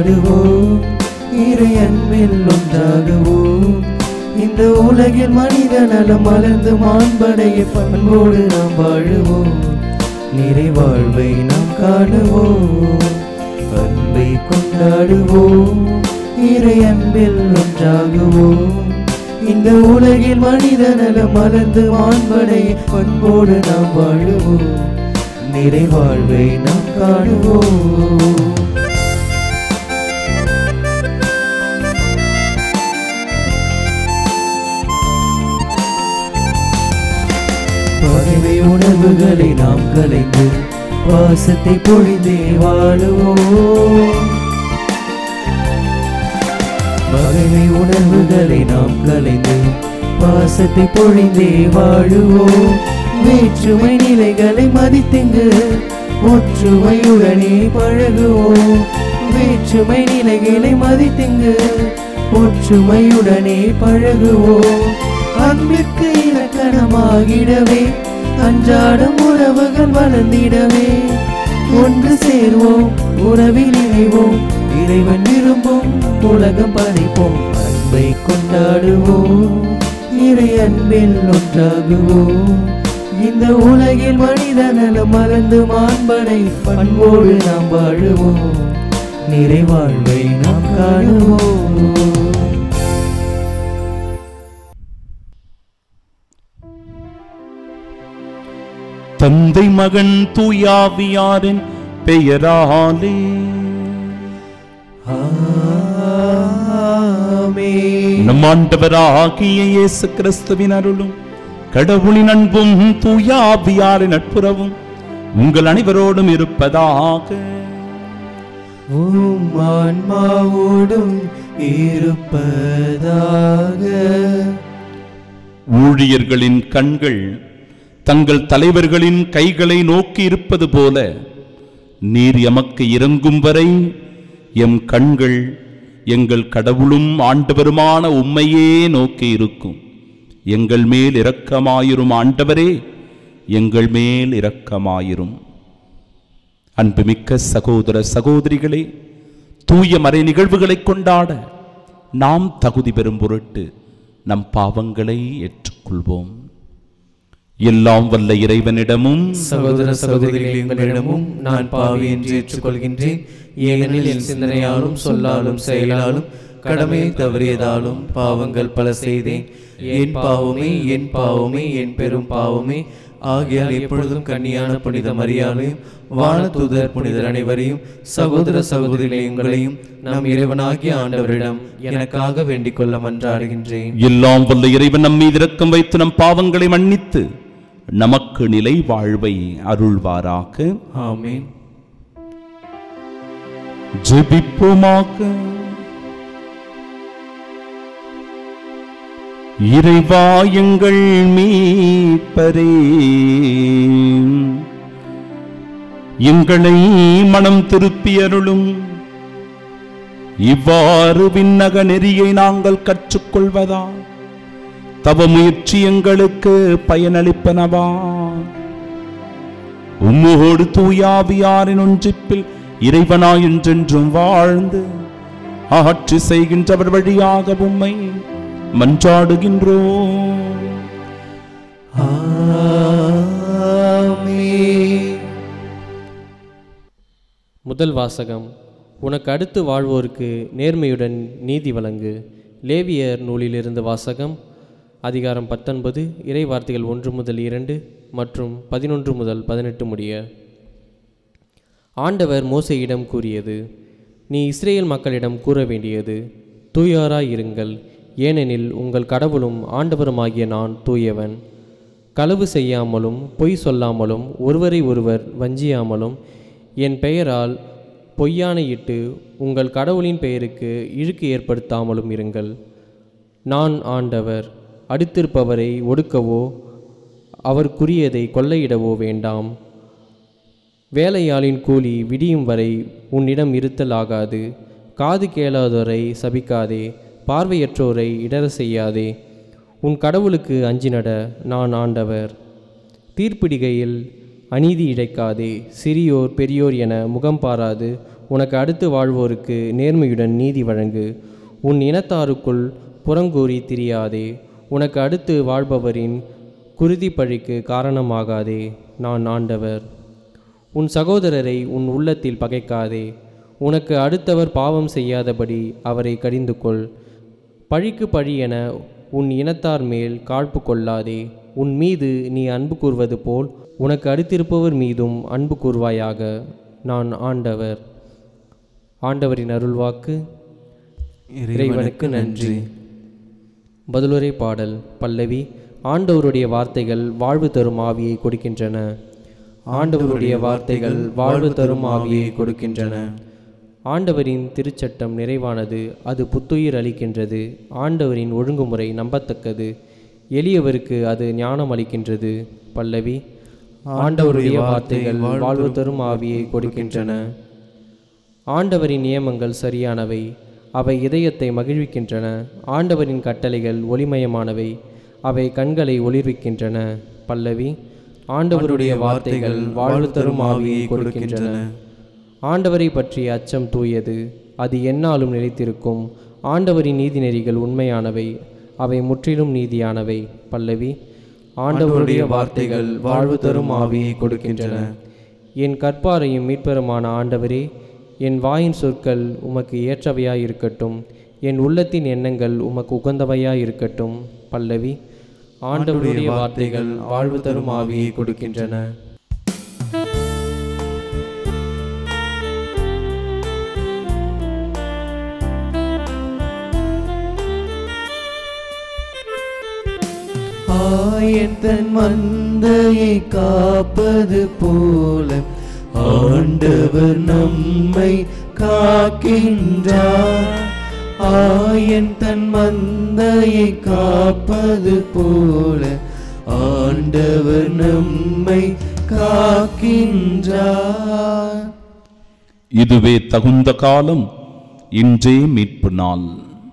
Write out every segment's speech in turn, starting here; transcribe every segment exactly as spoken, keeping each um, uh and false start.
கொண்டாடுவோம், இறை அன்பில் ஒன்றாகுவோம். இந்த உலகில் மனித நலம் மலர்ந்து மாண்படைய பண்போடு நாம் வாழுவோம், நிறைவாழ்வை நாம் காணுவோம். அன்பை கொண்டாடுவோம், இறை அன்பில் ஒன்றாகுவோம். இந்த உலகில் மனித நலம் மலர்ந்து மாண்படைய பண்போடு நாம் வாழுவோம், நிறைவாழ்வை நாம் காணுவோம். பகைமை உணர்வுகளை நாம் கலைந்து பாசத்தை பொழிந்தே வாழுவோம். பகைமை உணர்வுகளை நாம் கலைந்து பாசத்தை பொழிந்தே வாழுவோம். வேற்றுமை நிலைகளை மதித்தெங்கு ஒற்றுமையுடனே பழகுவோம். வேற்றுமை நிலைகளை மதித்தெங்கு ஒற்றுமையுடனே பழகுவோம். அன்பிற்கு இலக்கணமாகிடவே அன்றாடும் உறவுகள் வளர்ந்திடவே ஒன்று சேர்வோம், உறவில் இணைவோம், இறைவன் விரும்பும் உலகம் படைப்போம். அன்பை கொண்டாடுவோம், இறை அன்பில் ஒன்றாகுவோம். இந்த உலகில் மனித நலம் மலர்ந்து மாண்படை பண்போடு நாம் வாழுவோம், நிறைவாழ்வை நாம் காணுவோம். தந்தை மகன் தூயாவியாரின் பெயராலே ஆமென். நம் ஆண்டவராகிய இயேசு கிறிஸ்துவின் அருளும் கடவுளின் அன்பும் தூயாவியாரின் நட்புறவும் உங்கள் அனைவரோடும் இருப்பதாக. உம் ஆன்மாவோடும் இருப்பதாக. ஊழியர்களின் கண்கள் தங்கள் தலைவர்களின் கைகளை நோக்கி இருப்பது போல நீர் எமக்கு இறங்கும் வரை எம் கண்கள் எங்கள் கடவுளும் ஆண்டவருமான உம்மையே நோக்கி இருக்கும். எங்கள் மேல் இரக்கமாயிரும் ஆண்டவரே, எங்கள் மேல் இரக்கமாயிரும். அன்புமிக்க சகோதர சகோதரிகளே, தூய மறை நிகழ்வுகளை கொண்டாட நாம் தகுதி பெறும் பொருட்டு நம் பாவங்களை ஏற்றுக்கொள்வோம். எல்லாம் வல்ல இறைவனிடமும் சகோதர சகோதரிகளே, உங்களிடமும் நான் பாவி என்று ஏற்றுக்கொள்கின்றேன். ஏனெனில் என் சிந்தனையாலும் சொல்லாலும் செயலாலும் கடமையை தவறியதாலும் பாவங்கள் பல செய்தேன். என் பாவமே என் பாவமே என் பெரும் பாவமே. ஆகையால் எப்பொழுதும் கன்னியான புனித மரியாதையும் வானதூதர் புனிதர் அனைவரையும் சகோதர சகோதரிகளை உங்களையும் நம் இறைவனாகிய ஆண்டவரிடம் எனக்காக வேண்டிக் கொள்ள மன்றாடுகின்றேன். எல்லாம் வல்ல இறைவன் நம் மீது இரக்கம் வைத்து நம் பாவங்களை மன்னித்து நமக்கு நிலை வாழ்வை அருள்வாராக. ஆமென். ஜெபிப்போமாக. இறைவா எங்கள் மீட்பரே, எங்களை மனம் திருப்பி அருளும். இவ்வாறு விண்ணக நெறியை நாங்கள் கற்றுக்கொள்வதா தவ முயற்சி எங்களுக்கு பயனளிப்பனவா. உம்மோடு தூயாவியாரின் ஒன்றிப்பில் இறைவனாய் என்றென்றும் வாழ்ந்து ஆட்சி செய்கின்றவர் வழியாக உம்மை மன்றாடுகின்றோம். ஆமென். முதல் வாசகம். உனக்கு அடுத்து வாழ்வோருக்கு நேர்மையுடன் நீதி வழங்கு. லேவியர் நூலிலிருந்து வாசகம். அதிகாரம் பத்தொன்பது, இறை வார்த்தைகள் ஒன்று முதல் இரண்டு மற்றும் பதினொன்று முதல் பதினெட்டு முடிய. ஆண்டவர் மோசேயிடம் கூறியது: நீ இஸ்ரேல் மக்களிடம் கூற வேண்டியது, தூயாராய் இருங்கள், ஏனெனில் உங்கள் கடவுளும் ஆண்டவருமாகிய நான் தூயவன். களவு செய்யாமலும் பொய் சொல்லாமலும் ஒருவரை ஒருவர் வஞ்சியாமலும் என் பெயரால் பொய்யானையிட்டு உங்கள் கடவுளின் பெயருக்கு இழுக்கு ஏற்படுத்தாமலும் இருங்கள். நான் ஆண்டவர். அடுத்திருப்பவரை ஒடுக்கவோ அவருக்குரியதை கொள்ளையிடவோ வேண்டாம். வேலையாளின் கூலி விடியும் வரை உன்னிடம் இருத்தல் ஆகாது. காது கேளாதோரை சபிக்காதே, பார்வையற்றோரை இடர செய்யாதே. உன் கடவுளுக்கு அஞ்சி நட, நான் ஆண்டவர். தீர்ப்பிடிகையில் அநீதி இழைக்காதே. சிறியோர் பெரியோர் என முகம் பாராது உனக்கு அடுத்து வாழ்வோருக்கு நேர்மையுடன் நீதி வழங்கு. உன் இனத்தாருக்குள் புறங்கூறி திரியாதே. உனக்கு அடுத்து வாழ்பவரின் குருதி பழிக்கு காரணமாகாதே. நான் ஆண்டவர். உன் சகோதரரை உன் உள்ளத்தில் பகைக்காதே. உனக்கு அடுத்தவர் பாவம் செய்யாதபடி அவரை கடிந்து கொள். பழிக்கு பழி என உன் இனத்தார் மேல் காழ்ப்பு கொள்ளாதே. உன் மீது நீ அன்பு கூர்வது போல் உனக்கு அடுத்திருப்பவர் மீதும் அன்பு கூர்வாயாக. நான் ஆண்டவர். ஆண்டவரின் அருள்வாக்கு. இறைவனுக்கு நன்றி. பதிலுரை பாடல். பல்லவி. ஆண்டவருடைய வார்த்தைகள் வாழ்வு தரும் ஆவியை கொடுக்கின்றன. ஆண்டவருடைய வார்த்தைகள் வாழ்வு தரும் ஆவியை கொடுக்கின்றன. ஆண்டவரின் திருச்சட்டம் நிறைவானது, அது புத்துயிர் அளிக்கின்றது. ஆண்டவரின் ஒழுங்குமுறை நம்பத்தக்கது, எளியவருக்கு அது ஞானம் அளிக்கின்றது. பல்லவி. ஆண்டவருடைய வார்த்தைகள் வாழ்வு தரும் ஆவியை கொடுக்கின்றன. ஆண்டவரின் நியமங்கள் சரியானவை, அவை இதயத்தை மகிழ்விக்கின்றன. ஆண்டவரின் கட்டளைகள் ஒளிமயமானவை, அவை கண்களை ஒளிர்விக்கின்றன. பல்லவி. ஆண்டவருடைய வார்த்தைகள் வாழ்வு தரும் ஆவியை கொடுக்கின்றன. ஆண்டவரை பற்றிய அச்சம் தூயது, அது எந்நாளும் நிலைத்திருக்கும். ஆண்டவரின் நீதிநெறிகள் உண்மையானவை, அவை முற்றிலும் நீதியானவை. பல்லவி. ஆண்டவருடைய வார்த்தைகள் வாழ்வு தரும் ஆவியை கொடுக்கின்றன. என் கற்பாரையும் மீட்பெருமான ஆண்டவரே, என் வாயின் சொற்கள் உமக்கு ஏற்றவையாயிருக்கட்டும். என் உள்ளத்தின் எண்ணங்கள் உமக்கு உகந்தவையாயிருக்கட்டும். பல்லவி. ஆண்டவருடைய வார்த்தைகள் வாழ்வு தரும் ஆவியை கொடுக்கின்றன. ஆயன் தன் மந்தையை காப்பது போல ஆண்டவர் நம்மை காக்கின்றார். ஆயன் தன் மந்தையை காப்பது போல ஆண்டவர் நம்மை காக்கின்றார். இதுவே தகுந்த காலம், இன்றே மீட்பு நாள்.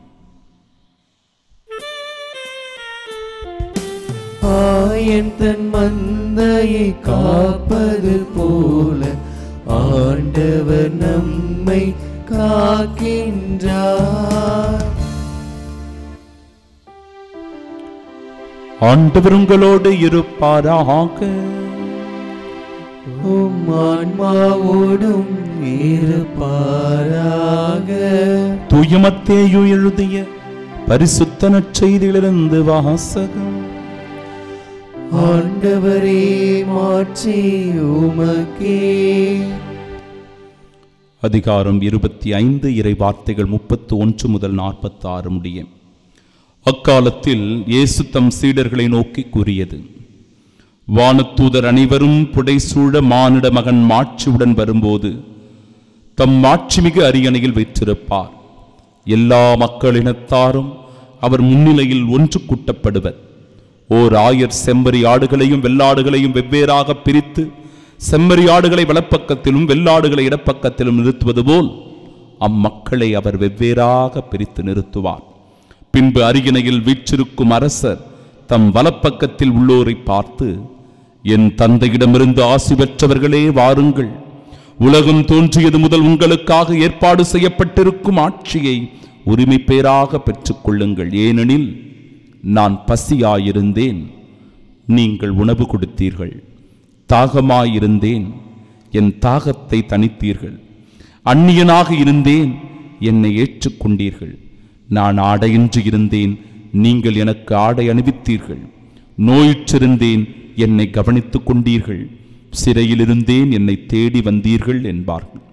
ஆயன் தன் மந்தையை காப்பது போல ஆண்டவர் நம்மை காக்கின்றார். ஆண்டவர் உங்களோடு இருப்பாராக. உம் ஆன்மாவோடும் இருப்பாராக. தூய மத்தேயு எழுதிய பரிசுத்த நற்செய்தியிலிருந்து வாசகம். ஆண்டவரே, மாட்சி உமக்கே. அதிகாரம் இருபத்தி ஐந்து. இறை வார்த்தைகள் முப்பத்து ஒன்று முதல் நாற்பத்தி ஆறு முடிய. அக்காலத்தில் இயேசு தம் சீடர்களை நோக்கி கூறியது: வானத்தூதர் அனைவரும் புடைசூழ மானிட மகன் மாட்சியுடன் வரும்போது தம் மாட்சிமிகு அரியணையில் வீற்றிருப்பார். எல்லா மக்களினத்தாரும் அவர் முன்னிலையில் ஒன்று கூட்டப்படுவர். ஓர் ஆயர் செம்மறி ஆடுகளையும் வெள்ளாடுகளையும் வெவ்வேறாக பிரித்து செம்மறி ஆடுகளை வலப்பக்கத்திலும் வெள்ளாடுகளை இடப்பக்கத்திலும் நிறுத்துவது போல் அம்மக்களை அவர் வெவ்வேறாக பிரித்து நிறுத்துவார். பின்பு அரியணையில் வீற்றிருக்கும் அரசர் தம் வலப்பக்கத்தில் உள்ளோரை பார்த்து, என் தந்தையிடமிருந்து ஆசி பெற்றவர்களே, வாருங்கள், உலகம் தோன்றியது முதல் உங்களுக்காக ஏற்பாடு செய்யப்பட்டிருக்கும் ஆட்சியை உரிமை பேராக பெற்றுக் கொள்ளுங்கள். ஏனெனில் நான் பசியாயிருந்தேன், நீங்கள் உணவு கொடுத்தீர்கள். தாகமாயிருந்தேன், என் தாகத்தை தணித்தீர்கள். அந்நியனாக இருந்தேன், என்னை ஏற்றுக்கொண்டீர்கள். நான் ஆடையின்றி இருந்தேன், நீங்கள் எனக்கு ஆடை அணிவித்தீர்கள். நோயுற்றிருந்தேன், என்னை கவனித்துக் கொண்டீர்கள். சிறையில் இருந்தேன், என்னை தேடி வந்தீர்கள் என்பார்கள்.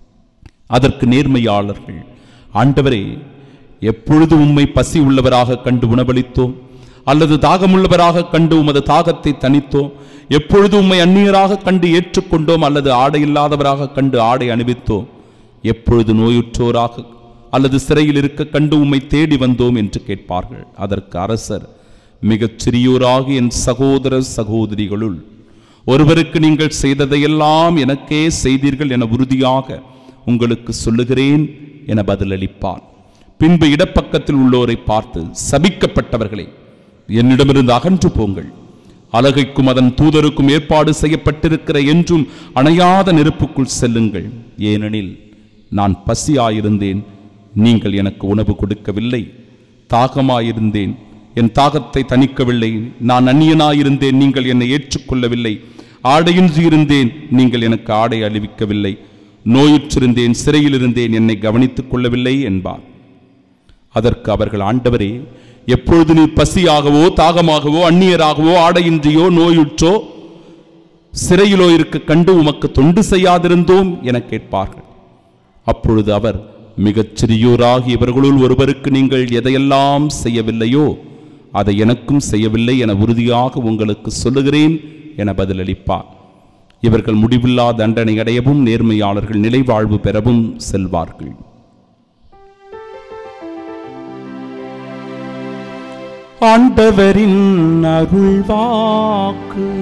அதற்கு நேர்மையாளர்கள், ஆண்டவரே, எப்பொழுது உம்மை பசி உள்ளவராக கண்டு உணவளித்தோம், அல்லது தாகமுள்ளவராக கண்டு உமது தாகத்தை தணித்தோம்? எப்பொழுது உம்மை அந்நியராக கண்டு ஏற்றுக்கொண்டோம், அல்லது ஆடை இல்லாதவராக கண்டு ஆடை அணிவித்தோம்? எப்பொழுது நோயுற்றோராக அல்லது சிறையில் இருக்க கண்டு உம்மை தேடி வந்தோம் என்று கேட்பார்கள். அதற்கு அரசர், மிகச் சிறியோராகி என் சகோதர சகோதரிகளுள் ஒருவருக்கு நீங்கள் செய்ததையெல்லாம் எனக்கே செய்தீர்கள் என உறுதியாக உங்களுக்கு சொல்லுகிறேன் என பதிலளிப்பார். பின்பு இடப்பக்கத்தில் உள்ளோரை பார்த்து, சபிக்கப்பட்டவர்களே, என்னிடமிருந்து அகன்று போங்கள். அலகைக்கும் அதன் தூதருக்கும் ஏற்பாடு செய்யப்பட்டிருக்கிற என்றும் அணையாத நெருப்புக்குள் செல்லுங்கள். ஏனெனில் நான் பசியாயிருந்தேன், நீங்கள் எனக்கு உணவு கொடுக்கவில்லை. தாகமாயிருந்தேன், என் தாகத்தை தணிக்கவில்லை. நான் அந்நியனாயிருந்தேன், நீங்கள் என்னை ஏற்றுக்கொள்ளவில்லை. ஆடையின்றி இருந்தேன், நீங்கள் எனக்கு ஆடை அணிவிக்கவில்லை. நோயுற்றிருந்தேன், சிறையில் இருந்தேன், என்னை கவனித்துக் கொள்ளவில்லை என்பார். அதற்கு அவர்கள், ஆண்டவரே, எப்பொழுது நீர் பசியாகவோ தாகமாகவோ அந்நியராகவோ ஆடையின்றியோ நோயுற்றோ சிறையிலோ இருக்க கண்டு உமக்கு தொண்டு செய்யாதிருந்தோம் என கேட்பார்கள். அப்பொழுது அவர், மிகச் சிறியோராகி இவர்களுள் ஒருவருக்கு நீங்கள் எதையெல்லாம் செய்யவில்லையோ அதை எனக்கும் செய்யவில்லை என உறுதியாக உங்களுக்கு சொல்லுகிறேன் என பதிலளிப்பார். இவர்கள் முடிவில்லா தண்டனை அடையவும் நேர்மையாளர்கள் நிலைவாழ்வு பெறவும் செல்வார்கள். ஆண்டவரின் அருள்வாக்கு.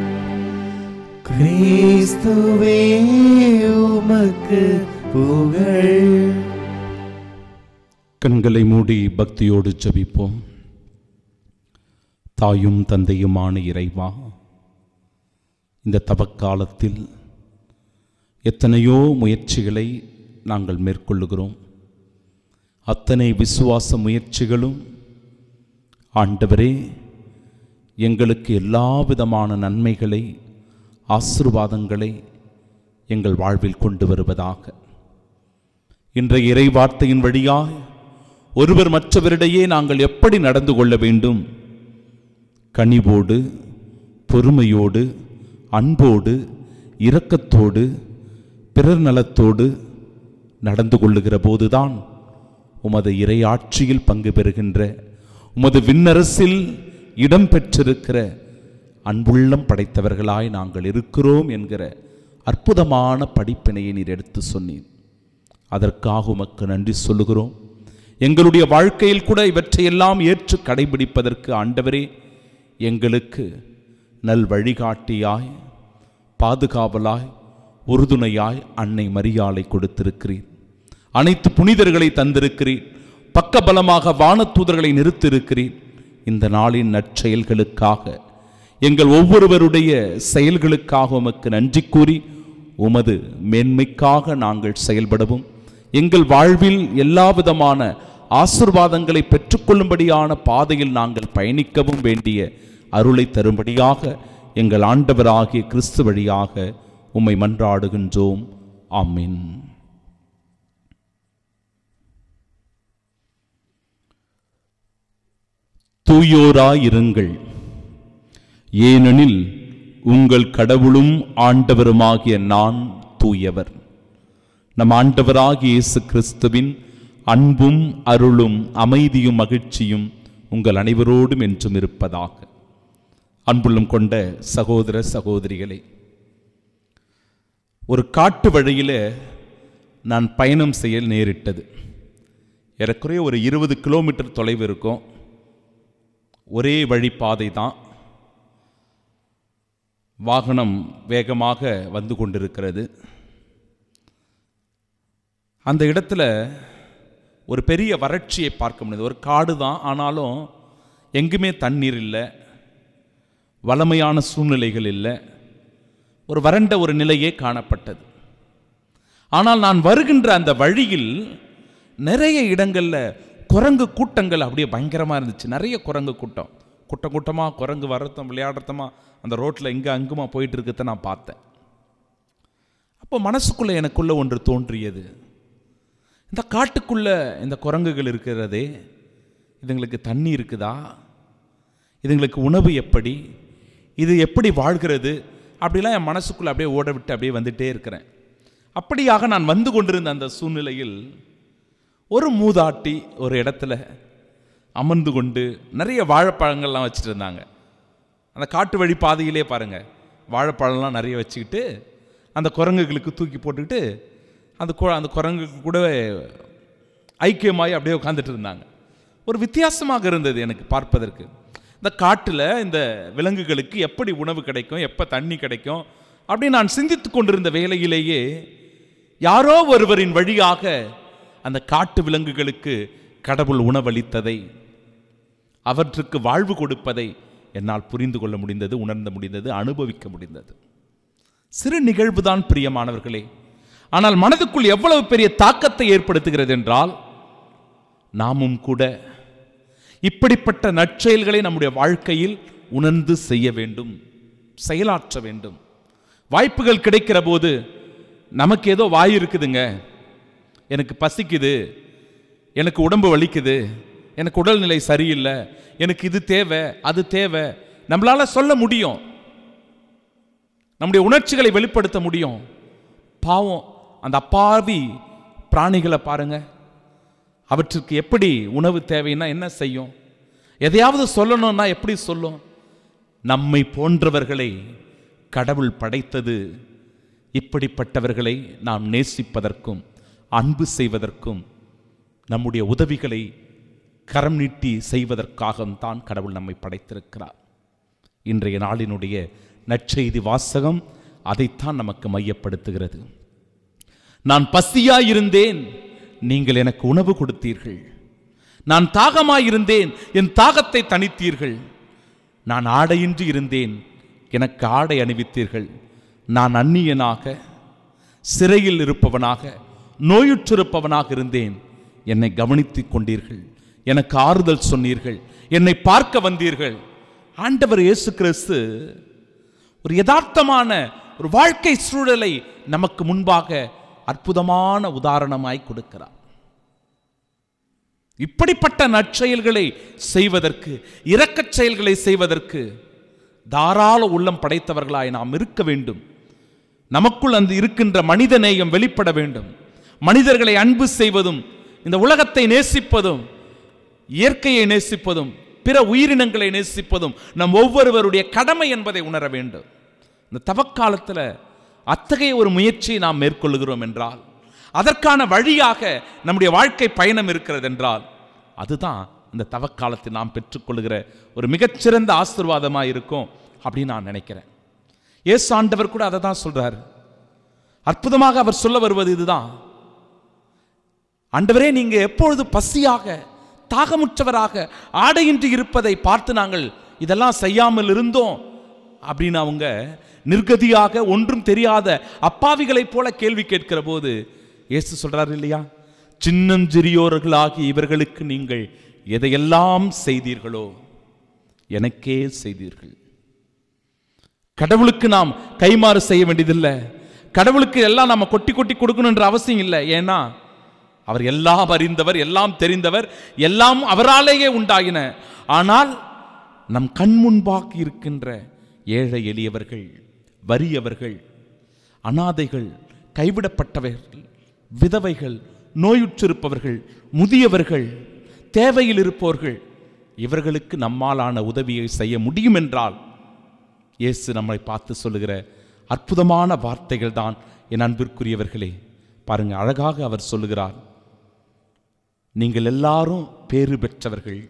கிறிஸ்துவே உமக்கு புகழ். கண்களை மூடி பக்தியோடு ஜெபிப்போம். தாயும் தந்தையுமான இறைவா, இந்த தவக்காலத்தில் எத்தனையோ முயற்சிகளை நாங்கள் மேற்கொள்ளுகிறோம். அத்தனை விசுவாச முயற்சிகளும் ஆண்டவரே எங்களுக்கு எல்லா விதமான நன்மைகளை ஆசீர்வாதங்களை எங்கள் வாழ்வில் கொண்டு வருவதாக. இன்றைய இறை வார்த்தையின் வழியாக ஒருவர் மற்றவரிடையே நாங்கள் எப்படி நடந்து கொள்ள வேண்டும், கனிவோடு, பொறுமையோடு, அன்போடு, இரக்கத்தோடு, பிறர் நலத்தோடு நடந்து கொள்ளுகிற போதுதான் உமது இறையாட்சியில் பங்கு பெறுகின்ற, உமது விண்ணரசில் இடம் பெற்றிருக்கிற அன்புள்ளம் படைத்தவர்களாய் நாங்கள் இருக்கிறோம் என்கிற அற்புதமான படிப்பினையை நீர் எடுத்து சொன்னீர். அதற்காக உமக்கு நன்றி சொல்லுகிறோம். எங்களுடைய வாழ்க்கையில் கூட இவற்றையெல்லாம் ஏற்று கடைபிடிப்பதற்கு ஆண்டவரே எங்களுக்கு நல் வழிகாட்டியாய், பாதுகாவலாய், உறுதுணையாய் அன்னை மரியாளை கொடுத்திருக்கிறீர். அனைத்து புனிதர்களை தந்திருக்கிறீர். பக்கபலமாக வானதூதர்களை நிறுத்தியிருக்கிறீர். இந்த நாளின் நற்செயல்களுக்காக, எங்கள் ஒவ்வொருவருடைய செயல்களுக்காக உமக்கு நன்றி கூறி உமது மேன்மைக்காக நாங்கள் செயல்படவும், எங்கள் வாழ்வில் எல்லா விதமான ஆசீர்வாதங்களை பெற்றுக்கொள்ளும்படியான பாதையில் நாங்கள் பயணிக்கவும் வேண்டிய அருளை தரும்படியாக எங்கள் ஆண்டவராகிய கிறிஸ்து வழியாக உம்மை மன்றாடுகின்றோம். ஆமென். தூயோராயிருங்கள், ஏனெனில் உங்கள் கடவுளும் ஆண்டவருமாகிய நான் தூயவர். நம் ஆண்டவராகிய இயேசு கிறிஸ்துவின் அன்பும் அருளும் அமைதியும் மகிழ்ச்சியும் உங்கள் அனைவரோடும் என்றும் இருப்பதாக. அன்புள்ளம் கொண்ட சகோதர சகோதரிகளே, ஒரு காட்டு வழியில் நான் பயணம் செய்ய நேரிட்டது. ஏறக்குறைய ஒரு இருபது கிலோமீட்டர் தொலைவு இருக்கும். ஒரே வழிப்பாதை தான். வாகனம் வேகமாக வந்து கொண்டிருக்கிறது. அந்த இடத்துல ஒரு பெரிய வறட்சியை பார்க்க முடியுது. ஒரு காடு தான், ஆனாலும் எங்குமே தண்ணீர் இல்லை, வளமையான சூழ்நிலைகள் இல்லை, ஒரு வறண்ட ஒரு நிலையே காணப்பட்டது. ஆனால் நான் வருகின்ற அந்த வழியில் நிறைய இடங்களில் குரங்கு கூட்டங்கள் அப்படியே பயங்கரமாக இருந்துச்சு. நிறைய குரங்கு கூட்டம், கூட்டம் கூட்டமாக குரங்கு வரத்தம் விளையாடுறதமா அந்த ரோட்டில் இங்கே அங்குமா போயிட்டு இருக்கிறத நான் பார்த்தேன். அப்போ மனசுக்குள்ளே எனக்குள்ளே ஒன்று தோன்றியது. இந்த காட்டுக்குள்ளே இந்த குரங்குகள் இருக்கிறதே, இதுங்களுக்கு தண்ணி இருக்குதா, இதுங்களுக்கு உணவு எப்படி, இது எப்படி வாழ்கிறது, அப்படிலாம் என் மனசுக்குள்ளே அப்படியே ஓட விட்டு அப்படியே வந்துட்டே இருக்கிறேன். அப்படியாக நான் வந்து கொண்டிருந்த அந்த சூழ்நிலையில் ஒரு மூதாட்டி ஒரு இடத்துல அமர்ந்து கொண்டு நிறைய வாழைப்பழங்கள்லாம் வச்சுட்டு இருந்தாங்க. அந்த காட்டு வழி பாதையிலே பாருங்கள், வாழைப்பழம்லாம் நிறைய வச்சுக்கிட்டு அந்த குரங்குகளுக்கு தூக்கி போட்டுக்கிட்டு அந்த கு அந்த குரங்குக்கு கூட ஐக்கியமாகி அப்படியே உட்காந்துட்டு இருந்தாங்க. ஒரு வித்தியாசமாக இருந்தது எனக்கு பார்ப்பதற்கு. இந்த காட்டில் இந்த விலங்குகளுக்கு எப்படி உணவு கிடைக்கும், எப்போ தண்ணி கிடைக்கும் அப்படின்னு நான் சிந்தித்து கொண்டிருந்த வேளையிலேயே யாரோ ஒருவரின் வழியாக அந்த காட்டு விலங்குகளுக்கு கடவுள் உணவளித்ததை, அவற்றுக்கு வாழ்வு கொடுப்பதை என்னால் புரிந்து கொள்ள முடிந்தது, உணர்ந்த முடிந்தது, அனுபவிக்க முடிந்தது. சிறு நிகழ்வுதான் பிரியமானவர்களே, ஆனால் மனதுக்குள் எவ்வளவு பெரிய தாக்கத்தை ஏற்படுத்துகிறது என்றால், நாமும் கூட இப்படிப்பட்ட நற்செயல்களை நம்முடைய வாழ்க்கையில் உணர்ந்து செய்ய வேண்டும், செயலாற்ற வேண்டும். வாய்ப்புகள் கிடைக்கிற போது நமக்கு ஏதோ வாய் இருக்குதுங்க, எனக்கு பசிக்குது, எனக்கு உடம்பு வலிக்குது, எனக்கு உடல்நிலை சரியில்லை, எனக்கு இது தேவை அது தேவை, நம்மளால சொல்ல முடியும், நம்முடைய உணர்ச்சிகளை வெளிப்படுத்த முடியும். பாவம் அந்த அப்பாவி பிராணிகளை பாருங்க, அவற்றுக்கு எப்படி உணவு தேவைன்னா என்ன செய்யும்? எதையாவது சொல்லணும்னா எப்படி சொல்லும்? நம்மை போன்றவர்களை கடவுள் படைத்தது இப்படிப்பட்டவர்களை நாம் நேசிப்பதற்கும் அன்பு செய்வதற்கும் நம்முடைய உதவிகளை கரம் நீட்டி செய்வதற்காகத்தான் கடவுள் நம்மை படைத்திருக்கிறார். இன்றைய நாளினுடைய நற்செய்தி வாசகம் அதைத்தான் நமக்கு மையப்படுத்துகிறது. நான் பசியாயிருந்தேன், நீங்கள் எனக்கு உணவு கொடுத்தீர்கள். நான் தாகமாயிருந்தேன், என் தாகத்தை தணித்தீர்கள். நான் ஆடையின்றி இருந்தேன், எனக்கு ஆடை அணிவித்தீர்கள். நான் அந்நியனாக, சிறையில் இருப்பவனாக, நோயுற்றிருப்பவனாக இருந்தேன், என்னை கவனித்துக் கொண்டீர்கள், எனக்கு ஆறுதல் சொன்னீர்கள், என்னை பார்க்க வந்தீர்கள். ஆண்டவர் இயேசு கிறிஸ்து ஒரு யதார்த்தமான ஒரு வாழ்க்கை சூழலை நமக்கு முன்பாக அற்புதமான உதாரணமாய் கொடுக்கிறார். இப்படிப்பட்ட நற்செயல்களை செய்வதற்கு, இரக்கச் செயல்களை செய்வதற்கு தாராள உள்ளம் படைத்தவர்களாய் நாம் இருக்க வேண்டும். நமக்குள் அந்த இருக்கின்ற மனித நேயம் வெளிப்பட வேண்டும். மனிதர்களை அன்பு செய்வதும், இந்த உலகத்தை நேசிப்பதும், இயற்கையை நேசிப்பதும், பிற உயிரினங்களை நேசிப்பதும் நம் ஒவ்வொருவருடைய கடமை என்பதை உணர வேண்டும். இந்த தவக்காலத்தில் அத்தகைய ஒரு முயற்சியை நாம் மேற்கொள்கிறோம் என்றால், அதற்கான வழியாக நம்முடைய வாழ்க்கை பயணம் இருக்கிறது என்றால், அதுதான் இந்த தவக்காலத்தில் நாம் பெற்றுக்கொள்கிற ஒரு மிகச்சிறந்த ஆசீர்வாதமாக இருக்கும் அப்படின்னு நான் நினைக்கிறேன். இயேசு ஆண்டவர் கூட அதை தான் சொல்றார். அற்புதமாக அவர் சொல்ல வருவது இதுதான், ஆண்டவரே நீங்க எப்பொழுது பசியாக தாகமுற்றவராக ஆடையின்றி இருப்பதை பார்த்து நாங்கள் இதெல்லாம் செய்யாமல் இருந்தோம் அப்படின்னு அவங்க நிர்கதியாக ஒன்றும் தெரியாத அப்பாவிகளைப் போல கேள்வி கேட்கிற போது இயேசு சொல்றாரு இல்லையா, சின்னஞ்சிறியோர்களாகி இவர்களுக்கு நீங்கள் எதையெல்லாம் செய்தீர்களோ எனக்கே செய்தீர்கள். கடவுளுக்கு நாம் கைமாறு செய்ய வேண்டியதில்லை, கடவுளுக்கு எல்லாம் நாம கொட்டி கொட்டி கொடுக்கணுன்ற அவசியம் இல்லை. ஏன்னா அவர் எல்லாம் அறிந்தவர், எல்லாம் தெரிந்தவர், எல்லாம் அவராலேயே உண்டாயின. ஆனால் நம் கண் முன்பாக இருக்கின்ற ஏழை எளியவர்கள், வறியவர்கள், அனாதைகள், கைவிடப்பட்டவர்கள், விதவைகள், நோயுற்றிருப்பவர்கள், முதியவர்கள், தேவையில் இருப்பவர்கள், இவர்களுக்கு நம்மாலான உதவியை செய்ய முடியும் என்றால் இயேசு நம்மை பார்த்து சொல்லுகிற அற்புதமான வார்த்தைகள் தான் என் அன்பிற்குரியவர்களே. பாருங்க, அழகாக அவர் சொல்லுகிறார், நீங்கள் எல்லாரும் பேறு பெற்றவர்கள்.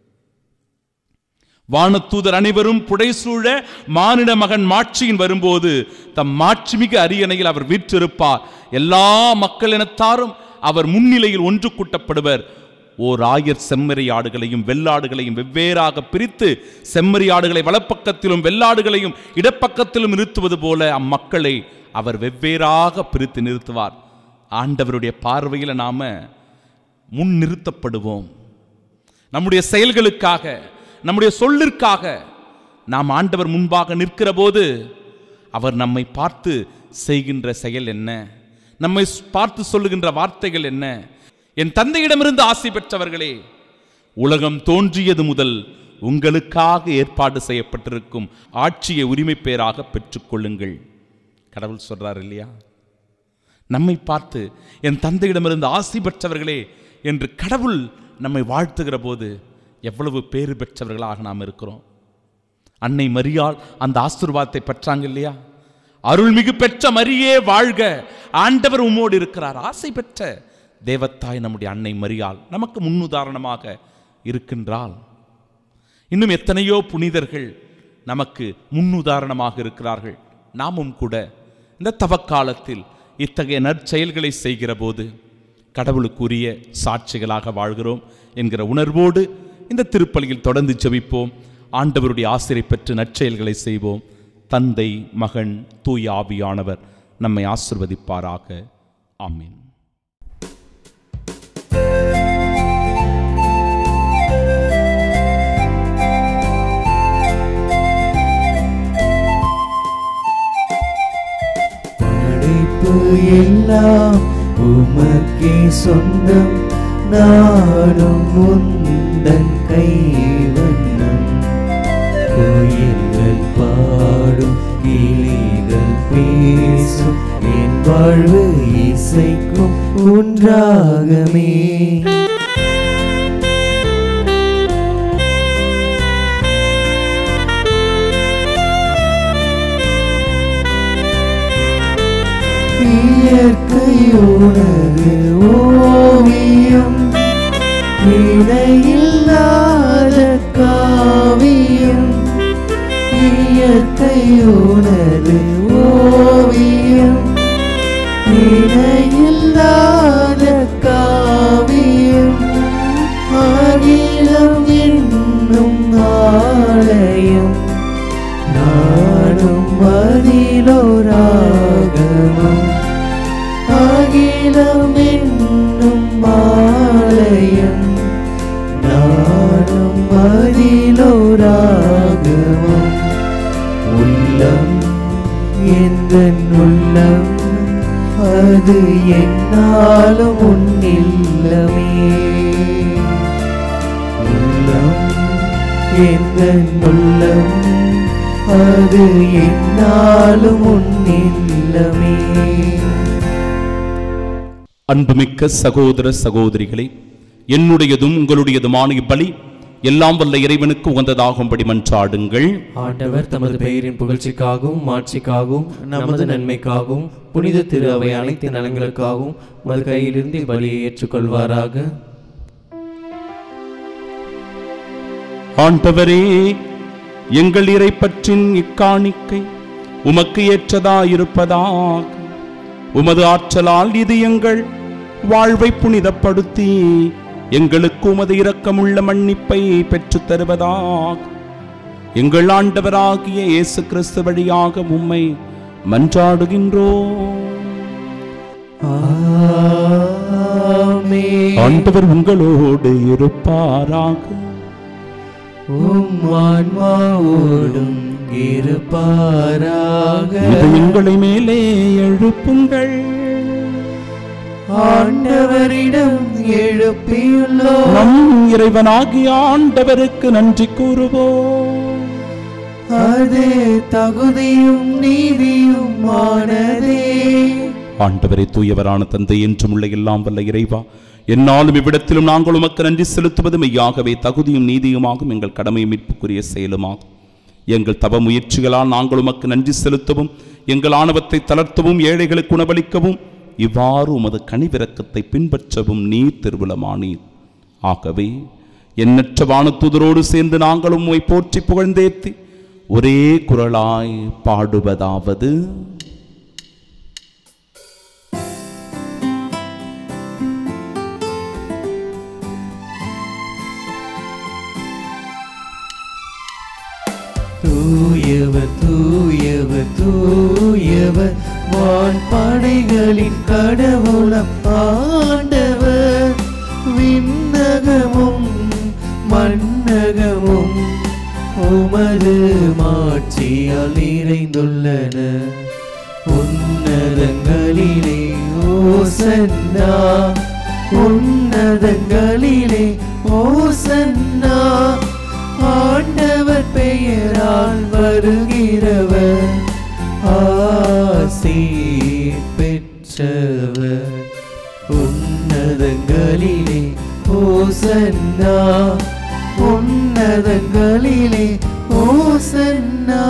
வானதூதர் அனைவரும் புடைசூழ மானிட மகன் மாட்சியின் வரும்போது தம் மாட்சிமிகு அரியணையில் அவர் வீற்றிருப்பார். எல்லா மக்களினத்தாரும் அவர் முன்னிலையில் ஒன்று கூட்டப்படுவர். ஓர் ஆயர் செம்மறியாடுகளையும் வெள்ளாடுகளையும் வெவ்வேறாக பிரித்து, செம்மறியாடுகளை வலப்பக்கத்திலும் வெள்ளாடுகளையும் இடப்பக்கத்திலும் நிறுத்துவது போல அம்மக்களை அவர் வெவ்வேறாக பிரித்து நிறுத்துவார். ஆண்டவருடைய பார்வையில் நாம முன் நிறுத்தப்படுவோம். நம்முடைய செயல்களுக்காக, நம்முடைய சொல்லிற்காக நாம் ஆண்டவர் முன்பாக நிற்கிற போது அவர் நம்மை பார்த்து செய்கின்ற செயல் என்ன, நம்மை பார்த்து சொல்லுகின்ற வார்த்தைகள் என்ன? என் தந்தையிடமிருந்து ஆசி பெற்றவர்களே, உலகம் தோன்றியது முதல் உங்களுக்காக ஏற்பாடு செய்யப்பட்டிருக்கும் ஆட்சியை உரிமை பேராக பெற்றுக்கொள்ளுங்கள். கடவுள் சொல்றார் இல்லையா, நம்மை பார்த்து என் தந்தையிடமிருந்து ஆசி பெற்றவர்களே என்று கடவுள் நம்மை வாழ்த்துகிற போது எவ்வளவு பேறு பெற்றவர்களாக நாம் இருக்கிறோம். அன்னை மரியாள் அந்த ஆசீர்வாதத்தை பெற்றாங்க இல்லையா, அருள்மிகு பெற்ற மரியே வாழ்க, ஆண்டவர் உம்மோடு இருக்கிறார். ஆசை பெற்ற தேவத்தாய் நம்முடைய அன்னை மரியாள் நமக்கு முன்னுதாரணமாக இருக்கின்றாள். இன்னும் எத்தனையோ புனிதர்கள் நமக்கு முன்னுதாரணமாக இருக்கிறார்கள். நாமும் கூட இந்த தவக்காலத்தில் இத்தகைய நற்செயல்களை செய்கிற போது கடவுளுக்குரிய சாட்சிகளாக வாழ்கிறோம் என்கிற உணர்வோடு இந்த திருப்பலியில் தொடர்ந்து ஜெபிப்போம். ஆண்டவருடைய ஆசிரை பெற்று நற்செயல்களை செய்வோம். தந்தை, மகன், தூய ஆவியானவர் நம்மை ஆசிர்வதிப்பாராக. ஆமென். படைப்பு எல்லாம் உமக்கே சொந்தம், நானும் உந்தன் கைவண்ணம். கோயில்கள் பாடும், கிளிகள் பேசும், என் வாழ்வு இசைக்கும் ஒன்றாகமே. இயற்கை உனது ஓவியம், இணையில்லாத காவியம். இயற்கை உனது ஓவியம், இணையில்லாத காவியம். அகிலம் என்னும் ஆலயம், நானும் அதிலோராகமம். அகிலம் என்னும் ஆலயம், நானும் அதிலோராகமம். உள்ளம் எந்தன் உள்ளம், அது என்னாலும் உன்னில்லமே. உள்ளம் எந்தன் உள்ளம், அது என்னாலும் உன்னில்லமே. அன்புமிக்க சகோதர சகோதரிகளே, என்னுடையதும் உங்களுடையதுமான இப்பலி எல்லாம் வல்ல இறைவனுக்கு உகந்ததாகும்படி மன்றாடுங்கள். ஆண்டவர் தமது பெயரின் புகழ்ச்சிக்காகவும் மாட்சிக்காகவும் நமது நன்மைக்காகவும் புனித திரு அவை அனைத்து நலன்களுக்காகவும் மது கையிலிருந்து பலியை ஏற்றுக்கொள்வாராக. ஆண்டவரே, எங்கள் இறைப்பற்றின் இக்காணிக்கை உமக்கு ஏற்றதாயிருப்பதாக. உமது ஆற்றலால் இது எங்கள் வாழ்வை புனிதப்படுத்தி எங்களுக்கு உமது இரக்கமுள்ள மன்னிப்பை பெற்றுத் தருவதாக. எங்கள் ஆண்டவராகிய இயேசு கிறிஸ்து வழியாக உம்மை மன்றாடுகின்றோம். ஆமென். ஆண்டவர் உங்களோடு இருப்பாராக. உம் ஆன்மாவோடும் இருப்பாராக. இதயங்களை மேலே எழுப்புங்கள். ஆண்டவரிடம் எழுப்பியுள்ளோம், நம் இறைவனாகிய ஆண்டவருக்கு நன்றி கூறுவோம். அது தகுதியும் நீதியுமானதே. ஆண்டவரே, தூயவரான தந்தை, என்றும் உள்ள எல்லாம் வல்ல இறைவா, என்னாலும் இவ்விடத்திலும் நாங்கள் உமக்கு நன்றி செலுத்துவது மெய்யாகவே தகுதியும் நீதியுமாகும், எங்கள் கடமை மீட்புக்குரிய செயலுமாகும். எங்கள் தவ முயற்சிகளால் நாங்கள் உமக்கு நன்றி செலுத்தவும், எங்கள் ஆணவத்தை தளர்த்தவும், ஏழைகளுக்கு உணவளிக்கவும், இவ்வாறு உமது கனிவிரக்கத்தை பின்பற்றவும் நீர் திருவுளமானீர். ஆகவே எண்ணற்ற வானதூதரோடு சேர்ந்து நாங்களும் உம்மை போற்றி புகழ்ந்தேத்தி ஒரே குரலாய் பாடுவதாவது: தூயவர் தூயவர் தூயவர், வான் படைகளின் கடவுளம் ஆண்டவர். விண்ணகமும் மண்ணகமும் உமது மாட்சியால் நிறைந்துள்ளன. உன்னதங்களிலே ஓசன்னா, உன்னதங்களிலே ஓசன்னா. ஆண்டவர் பெயரால் வருகிறவர் ஆசி பெற்றவர். உன்னதங்களிலே ஓசன்னா, உன்னதங்களிலே ஓசன்னா.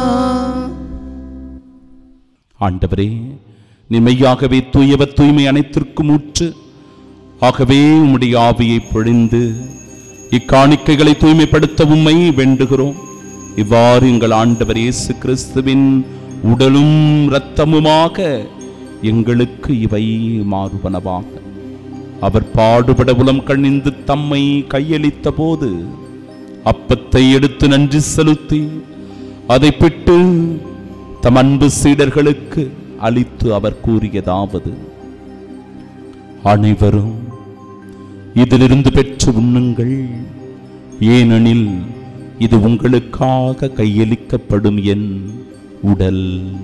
ஆண்டவரே, நீ மெய்யாகவே தூயவர், தூய்மை அனைத்திற்கும் ஊற்று. ஆகவே உம்முடைய ஆவியை பொழிந்து இக்காணிக்கைகளை தூய்மைப்படுத்த உம்மை வேண்டுகிறோம். இவ்வாறு எங்கள் ஆண்டவர் இயேசு கிறிஸ்துவின் உடலும் இரத்தமுமாக எங்களுக்கு இவை மாறுவனவாக. அவர் பாடுபட உளம் கணிந்து தம்மை கையளித்த போது அப்பத்தை எடுத்து நன்றி செலுத்தி அதை பிட்டு தம் அன்பு சீடர்களுக்கு அளித்து அவர் கூறியதாவது: அனைவரும் இதிலிருந்து பெற்று உண்ணுங்கள், ஏனெனில் இது உங்களுக்காக கையளிக்கப்படும் என் உடல்.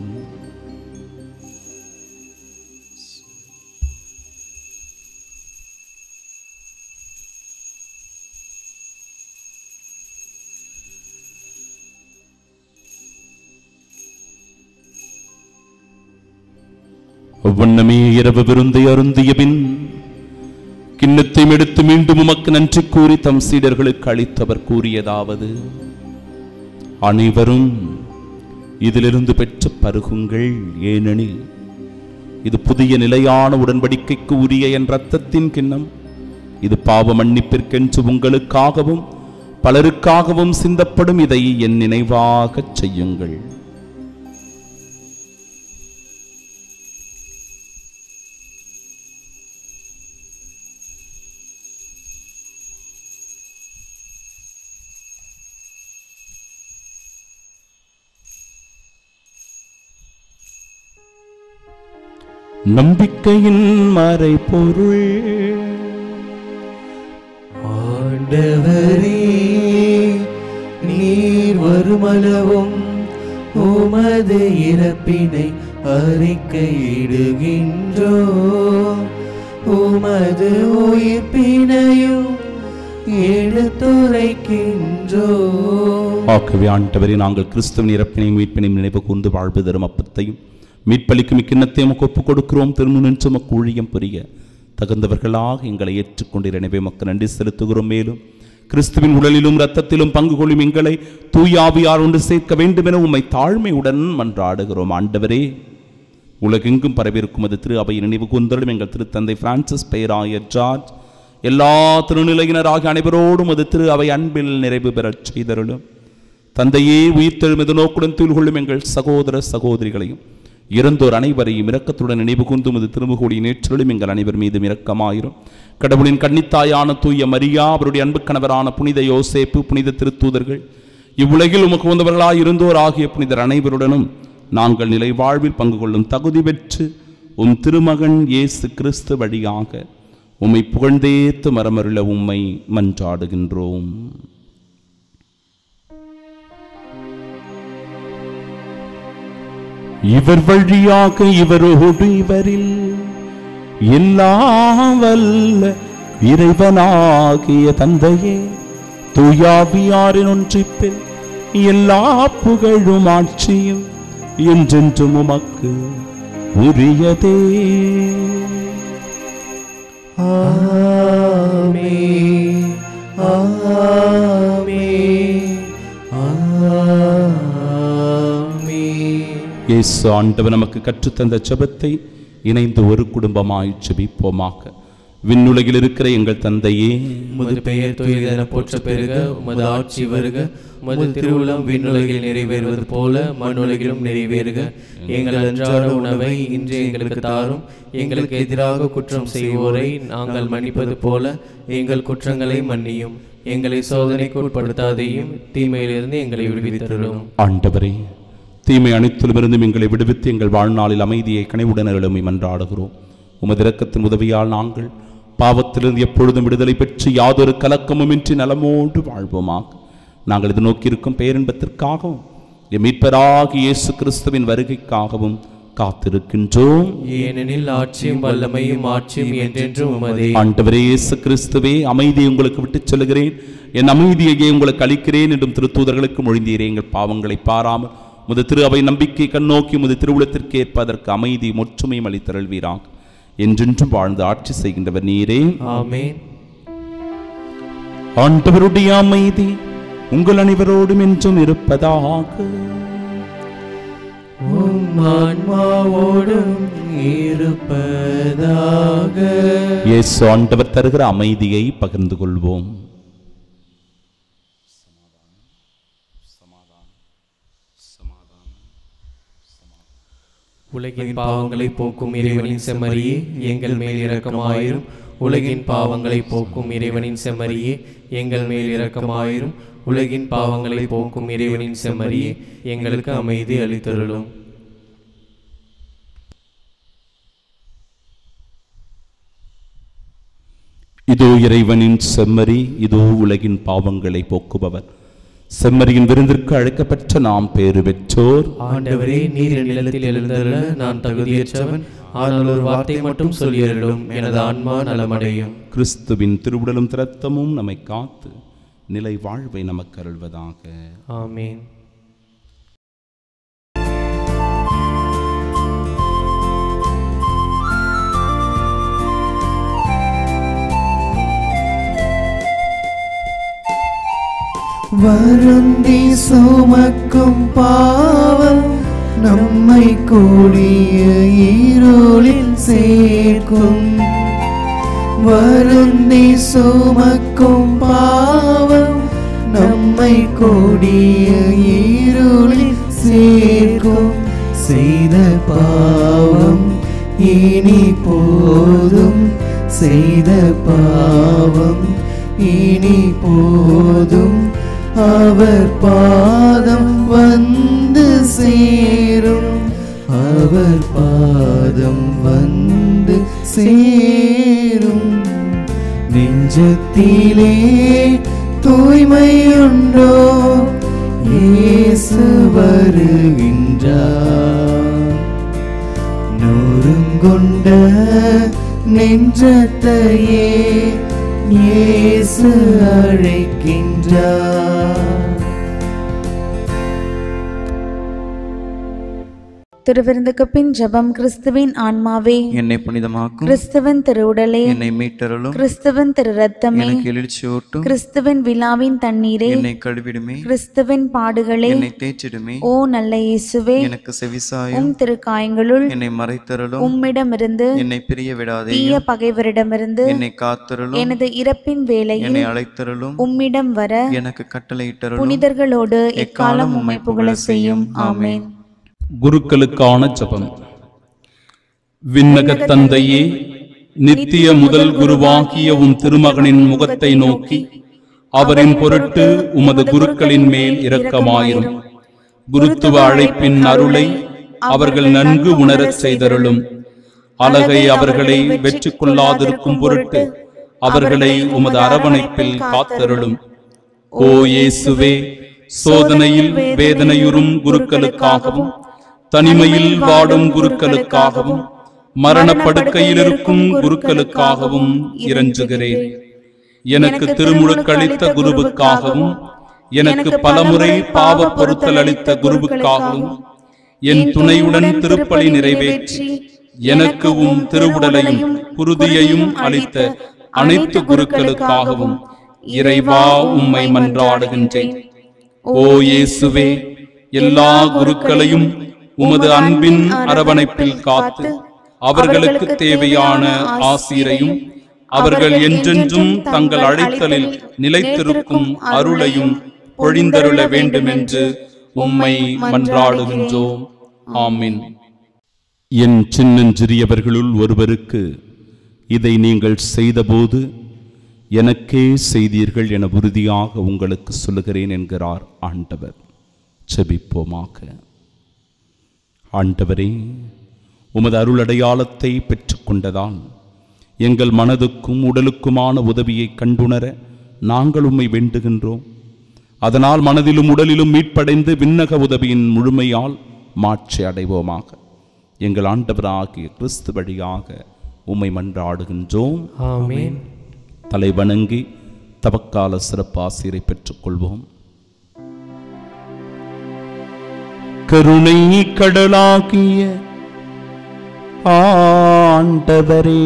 அவ்வண்ணமே இரவு விருந்தை அருந்திய பின் கிண்ணத்தை எடுத்து மீண்டும் உமக்கு நன்றி கூறி தம் சீடர்களுக்கு அளித்தவர் கூறியதாவது: அனைவரும் இதிலிருந்து பெற்று பருகுங்கள், ஏனெனில் இது புதிய நிலையான உடன்படிக்கைக்கு உரிய என் இரத்தத்தின் கிண்ணம். இது பாவ மன்னிப்பிற்கென்று உங்களுக்காகவும் பலருக்காகவும் சிந்தப்படும். இதை என் நினைவாக செய்யுங்கள். நம்பிக்கையின் மறைபொருள். ஆண்டவரே, நீர் வருமளவும் உமது இறப்பினை அறிக்கையிடுகின்றோம், உமது உயிர்ப்பினையும் எடுத்துரைக்கின்றோம். ஆகவே ஆண்டவரே, நாங்கள் கிறிஸ்துவின் இறப்பினையும் மீட்பினையும் நினைவு கூர்ந்து வாழ்வு தரும் அப்பத்தையும் மீட்பளிக்கும் இக்கிண்ணத்தையும் ஒப்புக் கொடுக்கிறோம். திரும்ப நின்று மக்கு ஊழியம் புரிய தகுந்தவர்களாக எங்களை ஏற்றுக்கொண்டு எனவே மக்கள் நன்றி செலுத்துகிறோம். மேலும் கிறிஸ்துவின் உடலிலும் இரத்தத்திலும் பங்கு கொள்ளும் எங்களை தூயாவியார் ஒன்று சேர்க்க வேண்டும் என உம்மை தாழ்மையுடன் மன்றாடுகிறோம். ஆண்டவரே, உலகெங்கும் பரவிருக்கும் அது திரு அவை நினைவு கூர்ந்தலும் எங்கள் திருத்தந்தை பிரான்சிஸ் பேராயர் ஜார்ஜ் எல்லா திருநிலையினராகிய அனைவரோடும் அது திரு அவை அன்பில் நிறைவு பெறச் செய்தருளும். தந்தையே, உயிர்த்தெழும் நோக்குடன் தூள் கொள்ளும் எங்கள் சகோதர சகோதரிகளையும் இறந்தோர் அனைவரையும் இரக்கத்துடன் நினைவு கூர்ந்தும் அது திருமுகூடி நேற்றலும் எங்கள் அனைவர் மீதும் இரக்கமாயிரும். கடவுளின் கன்னித்தாயான தூய மரியா, அவருடைய அன்பு கணவரான புனித யோசேப்பு, புனித திருத்தூதர்கள், இவ்வுலகில் உமக்கு வந்தவர்களாய் இருந்தோர் ஆகிய புனிதர் அனைவருடனும் நாங்கள் நிலை வாழ்வில் பங்கு கொள்ளும் தகுதி பெற்று உம் திருமகன் இயேசு கிறிஸ்து வழியாக உம்மை புகழ்ந்தேத்து மரமருள உம்மை மன்றாடுகின்றோம். இவர் வழியாக இவரோடு இவரில் எல்லாம் வல்ல இறைவனாகிய தந்தையே, தூயாவியாரின் ஒன்றிப்பில் எல்லா புகழும் ஆட்சியும் என்றென்றும் உமக்கு உரியதே. ஆமென், ஆமென், ஆமென். இயேசு ஆண்டவர் நமக்கு கற்றுத்தந்த ஜெபத்தை இணைந்து ஒரு குடும்பமாய் ஜெபிப்போமாக. விண்ணுலகில் இருக்கிற எங்கள் தந்தையே, உமது பெயர் தூயதென போற்ற பெருக, உமது ஆட்சி வருக, உமது திருவுளம் விண்ணுலகில் நிறைவேறுவது போல மண்ணுலகிலும் நிறைவேறுக. எங்கள் அன்றாட உணவை இன்று எங்களுக்கு தாரும். எங்களுக்கு எதிராக குற்றம் செய்வோரை நாங்கள் மன்னிப்பது போல எங்கள் குற்றங்களை மன்னியும். எங்களை சோதனைக்கு உட்படுத்தாதையும் தீமையிலிருந்து எங்களை விடுவித்தருளும். ஆண்டவரே, தீமை அனைத்திலும் இருந்தும் எங்களை விடுவித்து எங்கள் வாழ்நாளில் அமைதியை கனிவுடன் எழுமை மன்றாடுகிறோம். உமது இரக்கத்தின் உதவியால் நாங்கள் பாவத்திலிருந்து எப்பொழுதும் விடுதலை பெற்று யாதொரு கலக்கமுமின்றி நலமோடு வாழ்வோமாக. நாங்கள் இது நோக்கியிருக்கும் பேரின்பத்திற்காகவும் எம் மீட்பராகிய இயேசு கிறிஸ்துவின் வருகைக்காகவும் காத்திருக்கின்றோம். ஏனெனில் ஆட்சியும் வல்லமையும் ஆட்சியும் என்றென்றும் உமதே. ஆண்டவரே இயேசு கிறிஸ்துவே, அமைதியை உங்களுக்கு விட்டுச் செல்கிறேன், என் அமைதியையே உங்களுக்கு அளிக்கிறேன் என்றும் திருத்தூதர்களுக்கு மொழிந்தீரே. எங்கள் பாவங்களை பாராமல் முது திரு அவை நம்பிக்கை கண்ணோக்கி முது திருவுளத்திற்கு ஏற்பதற்கு அமைதி ஒற்றுமையும் அளித்தருள்வீராக. என்றென்றும் வாழ்ந்து ஆட்சி செய்கின்றவர் நீரே. ஆமென். ஆண்டவருடைய அமைதி உங்கள் அனைவரோடும் என்றும் இருப்பதாக. உம் ஆன்மாவோடும் இருப்பதாக. இயேசு ஆண்டவர் தருகிற அமைதியை பகிர்ந்து கொள்வோம். உலகின் பாவங்களை போக்கும் இறைவனின் செம்மறியே, எங்கள் மேல் இரக்கமாயிரும். உலகின் பாவங்களை போக்கும் இறைவனின் செம்மறியே, எங்கள் மேல் இரக்கமாயிரும். உலகின் பாவங்களை போக்கும் இறைவனின் செம்மறியே, எங்களுக்கு அமைதி அளித்தருளும். இதோ இறைவனின் செம்மறி, இதோ உலகின் பாவங்களை போக்குபவர். செம்மறியின் விருந்திற்கு அழைக்கப்பட்ட நாம் பேறு பெற்றோர். ஆண்டவரே, நீர் என் நிலத்தில் எழுந்தருள நான் தகுதியற்றவன். ஆனால் ஒரு வார்த்தை மட்டும் சொல்லியருளும், எனது ஆன்மா நலமடையும். கிறிஸ்துவின் திருவுடலும் இரத்தமும் நம்மை காத்து நிலை வாழ்வை நமக்கு அருள்வதாக. ஆமேன். வருந்தி சுமக்கும் பாவம் நம்மை கூடிய இருளில் சேர்க்கும். வருந்தி சுமக்கும் பாவம் நம்மை கூடிய இருளில் சேர்க்கும். செய்த பாவம் இனி போதும், செய்த பாவம் இனி போதும். அவர் பாதம் வந்து சேரும், அவர் பாதம் வந்து சேரும். நெஞ்சத்திலே தூய்மையுண்டோ, இயேசு வருகின்றார். நொறுங்கொண்ட நெஞ்சத்தையே இயேசு அழைக்கின்றார். திருவிருந்துக்கு பின் ஜெபம். கிறிஸ்துவின் ஆன்மாவே என்னை புனிதமாக்கும், கிறிஸ்துவின் திருவுடலே என்னை மீட்டருளும், கிறிஸ்துவின் திரு ரத்தமே எனக்கு எழுச்சியூட்டும், கிறிஸ்துவின் விழாவின் தண்ணீரே என்னை கழுவிடுமே, கிறிஸ்துவின் பாடுகளே என்னை தேய்ச்சிடுமே. ஓ நல்ல இயேசுவே, எனக்கு செவிசாயும், உம் திருக்காயங்களுள் என்னை மறைத்தருளும், உம்மிடமிருந்து என்னை பிரிய விடாதே, தீய பகைவரிடமிருந்து என்னை காத்தருளும், எனது இறப்பின் வேளையில் என்னை அழைத்தருளும், உம்மிடம் வர எனக்கு கட்டளையிட்டருளும். புனிதர்களோடு எக்காலம் உம்மை புகழ செய்யும். ஆமென். குருக்களுக்கான ஜெபம். விண்ணகத் தந்தையே, நித்திய முதல் குருவாகிய உம் திருமகனின் முகத்தை நோக்கி அவரின் பொருட்டு உமது குருக்களின் மேல் இரக்கமாயிரும். குருத்துவ அழைப்பின் அருளை அவர்கள் நன்கு உணரச் செய்தருளும். அழகை அவர்களை வெற்றி கொள்ளாதிருக்கும் பொருட்டு அவர்களை உமது அரவணைப்பில் காத்தருளும். ஓ இயேசுவே, சோதனையில் வேதனையுறும் குருக்களுக்காகவும் தனிமையில் வாடும் குருக்களுக்காகவும் மரணப்படுக்கையில் இருக்கும் குருக்களுக்காகவும் இறைஞ்சுகிறேன். எனக்கு திருமுழுக்களித்த குருவுக்காகவும் எனக்கு பலமுறை பாவ பொருத்தல் அளித்த குருவுக்காகவும் என் துணையுடன் திருப்பலி நிறைவேற்றி எனக்கு உம் திருவுடலையும் குருதியையும் அளித்த அனைத்து குருக்களுக்காகவும் இறைவா உம்மை மன்றாடுகின்றேன். ஓ இயேசுவே, எல்லா குருக்களையும் உமது அன்பின் அரவணைப்பில் காத்து அவர்களுக்கு தேவையான ஆசீரையும் அவர்கள் என்றென்றும் தங்கள் அழைத்தலில் நிலைத்திருக்கும் அருளையும் பொழிந்தருள வேண்டும் என்று உம்மை மன்றாடுகின்றோம். ஆமீன். என் சின்னஞ்சிறியவர்களுள் ஒருவருக்கு இதை நீங்கள் செய்தபோது எனக்கே செய்தீர்கள் என உறுதியாக உங்களுக்கு சொல்லுகிறேன் என்கிறார் ஆண்டவர். செபிப்போமாக. ஆண்டவரே, உமது அருள் அடையாளத்தை பெற்றுக்கொண்டதால் எங்கள் மனதுக்கும் உடலுக்குமான உதவியை கண்டுணர நாங்கள் உம்மை வேண்டுகின்றோம். அதனால் மனதிலும் உடலிலும் மீட்படைந்து விண்ணக உதவியின் முழுமையால் மாட்சி அடைவோமாக. எங்கள் ஆண்டவராகிய கிறிஸ்து வழியாக உம்மை மன்றாடுகின்றோம். ஆமென். தலை வணங்கி தவக்கால சிறப்பாசிரை பெற்றுக்கொள்வோம். கருணை கடலாகிய ஆண்டவரே,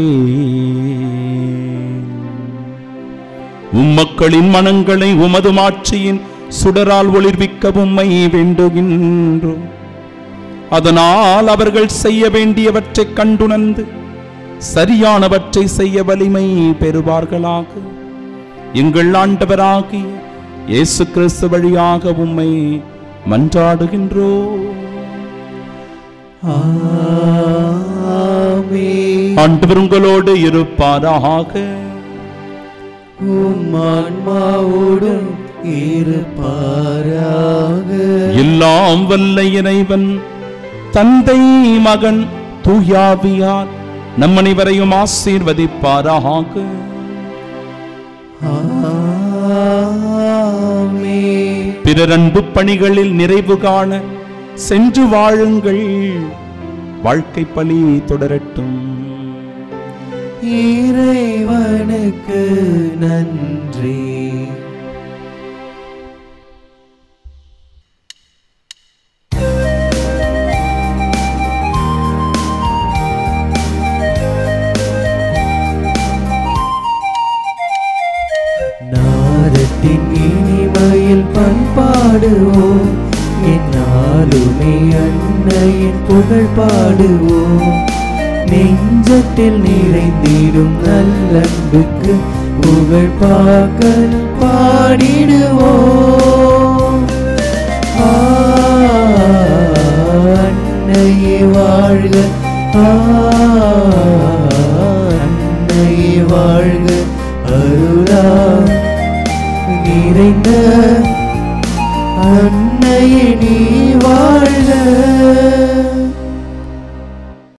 உம்மக்களின் மனங்களை உமது மாட்சியின் சுடரால் ஒளிர்விக்க உம்மை வேண்டுகின்றோம். அதனால் அவர்கள் செய்ய வேண்டியவற்றை கண்டுணர்ந்து சரியானவற்றை செய்ய வலிமை பெறுவார்களாக. எங்கள் ஆண்டவராகிய இயேசு கிறிஸ்து வழியாக உம்மை மன்றாடுகின்றோம். ஆண்டவர் உங்களோடு இருப்பாராக. உம் ஆன்மாவோடும் இருப்பாராக. எல்லாம் வல்ல இறைவன் தந்தை, மகன், தூயாவியார் நம் அனைவரையும் ஆசீர்வதிப்பாராக. ஆமென். பிறர் அன்பு பணிகளில் நிறைவு காண சென்று வாழுங்கள். வாழ்க்கை பலி தொடரட்டும். இறைவனுக்கு நன்றி. நாதத்தின் இனிமையில் பண்பாடுவோம், என்னாலுமே அன்னையின் புகழ் பாடுவோம். நெஞ்சத்தில் நிறைந்திடும் நல்லன்புக்கு புகழ் பாக்கல் பாடிடுவோம். அன்னையே வாழ்க, அன்னையே வாழ்க, அருளா நிறைந்த அன்னையே நீ வாழ்க.